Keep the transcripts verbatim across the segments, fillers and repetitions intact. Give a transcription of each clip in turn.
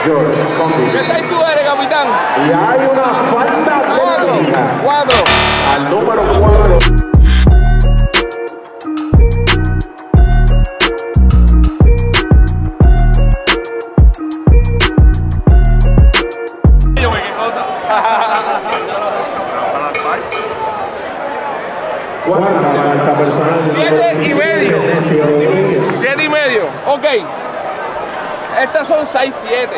George Condi. ¿Qué seis tú eres, capitán? Y hay una falta técnica Cuatro. al número cuatro. Cuarta falta personal. Siete y medio. Siete y medio. Ok. Estas son seis, siete.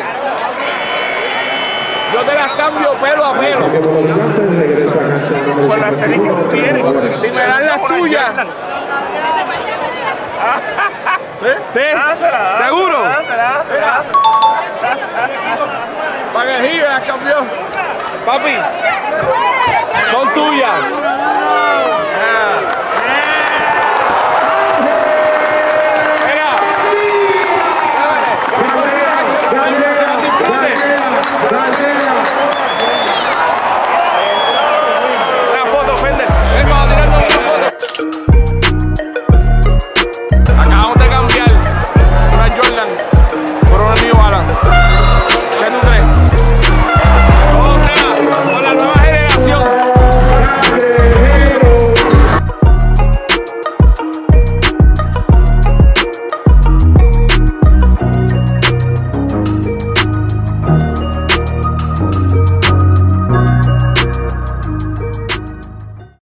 Yo te las cambio pelo a pelo. Con las tenis que tú tienes. Si me dan las tuyas. ¿Sí? ¿Sí? Dásela, ¿Seguro? dásela, dásela, dásela. Para que gire las cambió. Papi, son tuyas.